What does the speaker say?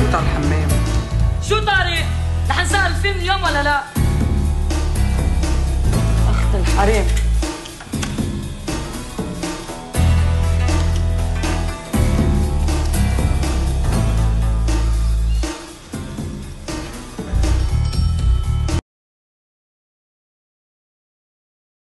طار الحمام. شو طارق؟ رح نسهر الفيلم اليوم ولا لا؟